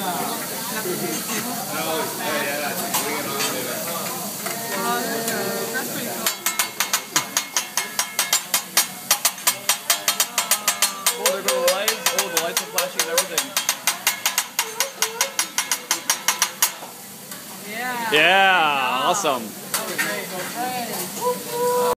That's pretty cool. Oh, there go the lights. Oh, the lights are flashing and everything. Yeah. Yeah, awesome.